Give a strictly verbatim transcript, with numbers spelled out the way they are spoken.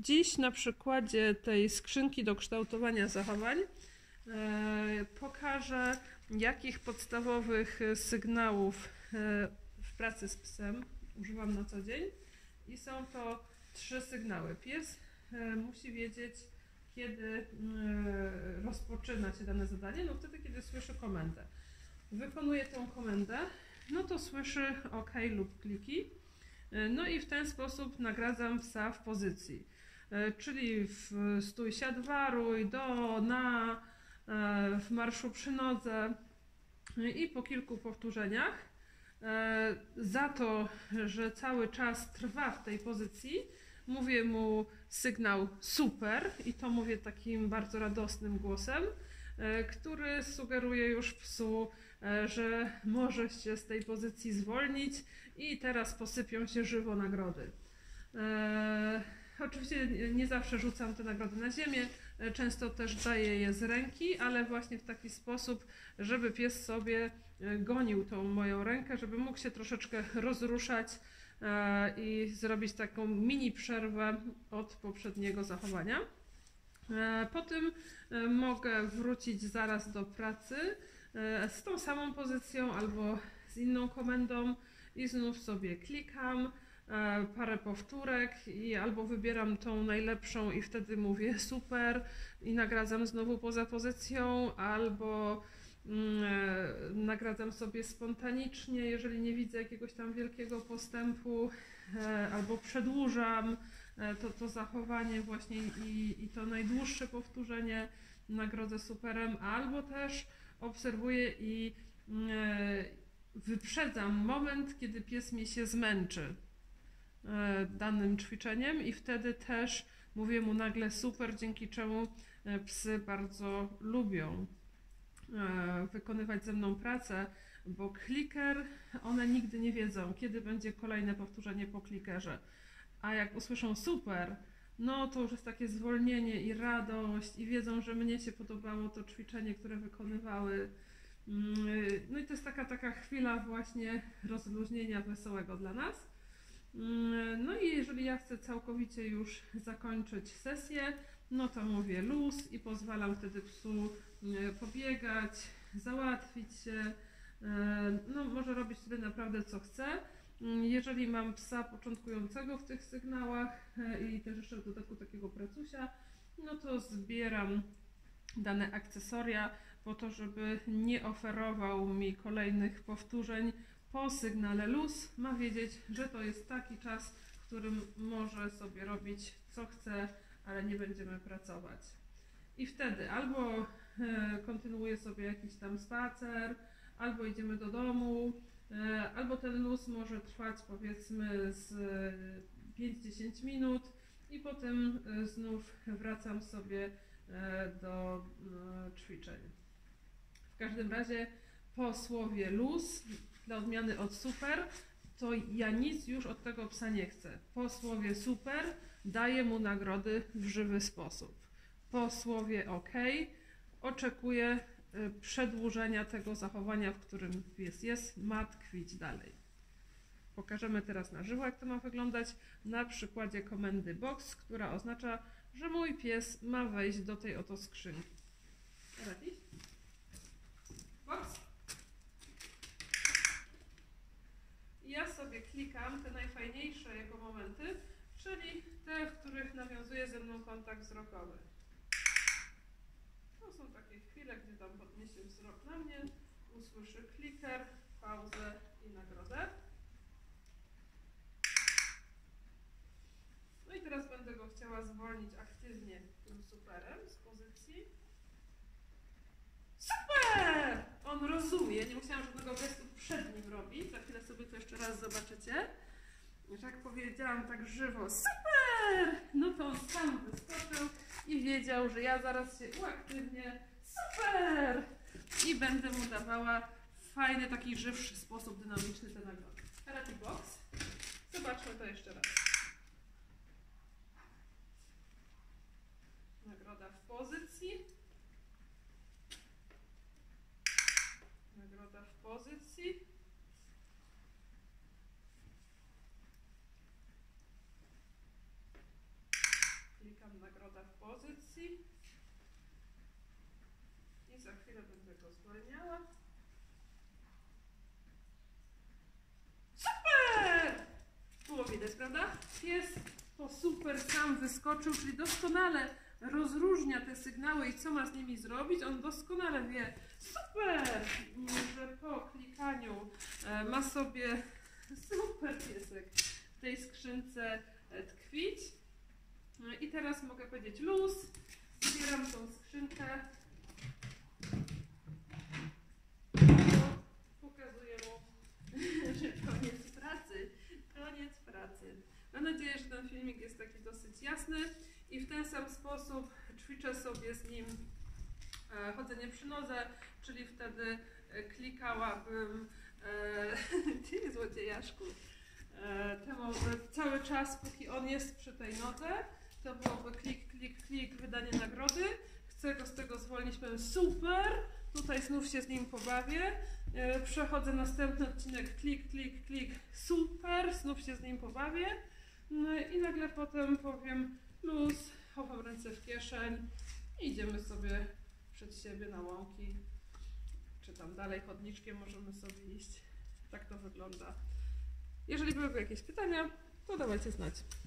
Dziś na przykładzie tej skrzynki do kształtowania zachowań e, pokażę, jakich podstawowych sygnałów e, w pracy z psem używam na co dzień. I są to trzy sygnały. Pies e, musi wiedzieć, kiedy e, rozpoczyna się dane zadanie, no wtedy, kiedy słyszy komendę. Wykonuje tę komendę, no to słyszy OK lub kliki. No i w ten sposób nagradzam psa w pozycji, czyli w stój, siad, waruj, do, na, w marszu przy nodze i po kilku powtórzeniach. Za to, że cały czas trwa w tej pozycji, mówię mu sygnał super i to mówię takim bardzo radosnym głosem, który sugeruje już psu, że może się z tej pozycji zwolnić i teraz posypią się żywo nagrody. E, oczywiście nie zawsze rzucam te nagrody na ziemię, często też daję je z ręki, ale właśnie w taki sposób, żeby pies sobie gonił tą moją rękę, żeby mógł się troszeczkę rozruszać e, i zrobić taką mini przerwę od poprzedniego zachowania. E, po tym e, mogę wrócić zaraz do pracy z tą samą pozycją albo z inną komendą i znów sobie klikam, e, parę powtórek i albo wybieram tą najlepszą i wtedy mówię super i nagradzam znowu poza pozycją, albo mm, e, nagradzam sobie spontanicznie, jeżeli nie widzę jakiegoś tam wielkiego postępu, e, albo przedłużam e, to, to zachowanie właśnie i, i to najdłuższe powtórzenie nagrodzę superem, albo też obserwuję i wyprzedzam moment, kiedy pies mi się zmęczy danym ćwiczeniem i wtedy też mówię mu nagle super, dzięki czemu psy bardzo lubią wykonywać ze mną pracę, bo kliker, one nigdy nie wiedzą, kiedy będzie kolejne powtórzenie po klikerze, a jak usłyszą super, no to już jest takie zwolnienie i radość i wiedzą, że mnie się podobało to ćwiczenie, które wykonywały. No i to jest taka, taka chwila właśnie rozluźnienia wesołego dla nas. No i jeżeli ja chcę całkowicie już zakończyć sesję, no to mówię luz i pozwalam wtedy psu pobiegać, załatwić się, no może robić wtedy naprawdę co chce. Jeżeli mam psa początkującego w tych sygnałach i też jeszcze w dodatku takiego pracusia, no to zbieram dane akcesoria po to, żeby nie oferował mi kolejnych powtórzeń po sygnale luz. Ma wiedzieć, że to jest taki czas, w którym może sobie robić co chce, ale nie będziemy pracować. I wtedy albo kontynuuję sobie jakiś tam spacer, albo idziemy do domu, albo ten luz może trwać powiedzmy z pięć do dziesięciu minut i potem znów wracam sobie do ćwiczeń. W każdym razie po słowie luz, dla odmiany od super, to ja nic już od tego psa nie chcę. Po słowie super daję mu nagrody w żywy sposób. Po słowie OK oczekuję przedłużenia tego zachowania, w którym pies jest, ma tkwić dalej. Pokażemy teraz na żywo, jak to ma wyglądać na przykładzie komendy box, która oznacza, że mój pies ma wejść do tej oto skrzynki. Ready? Box. I ja sobie klikam te najfajniejsze jego momenty, czyli te, w których nawiązuje ze mną kontakt wzrokowy. To są takie chwile, gdy tam podniesie wzrok na mnie, usłyszy kliker, pauzę i nagrodę. No i teraz będę go chciała zwolnić aktywnie tym superem z pozycji. Super! On rozumie, nie musiałam żadnego gestu przed nim robić. Za chwilę sobie to jeszcze raz zobaczycie. Że jak powiedziałam tak żywo, super! No to on sam wyskoczył i wiedział, że ja zaraz się uaktywnię. Super! I będę mu dawała w fajny, taki żywszy sposób, dynamiczny te nagrody. Karate box. Zobaczmy to jeszcze raz. Nagroda w pozycji. Nagroda w pozycji. pozycji. I za chwilę będę go zwalniała. Super! Było widać, prawda? Pies to super sam wyskoczył, czyli doskonale rozróżnia te sygnały i co ma z nimi zrobić. On doskonale wie, super, że po klikaniu ma sobie, super piesek, w tej skrzynce tkwić. I teraz mogę powiedzieć luz, zbieram tą skrzynkę, pokazuję mu, że koniec pracy, koniec pracy. Mam nadzieję, że ten filmik jest taki dosyć jasny i w ten sam sposób ćwiczę sobie z nim e, chodzenie przy nodze, czyli wtedy e, klikałabym, e, ty złodziejaszku, e, temu, e, cały czas, póki on jest przy tej nodze, to byłoby klik, klik, klik, wydanie nagrody. Chcę go z tego zwolnić, powiem super, tutaj znów się z nim pobawię. E, przechodzę następny odcinek, klik, klik, klik, super, znów się z nim pobawię. No i nagle potem powiem luz, chowam ręce w kieszeń i idziemy sobie przed siebie na łąki, czy tam dalej chodniczkiem możemy sobie iść. Tak to wygląda. Jeżeli byłyby jakieś pytania, to dawajcie znać.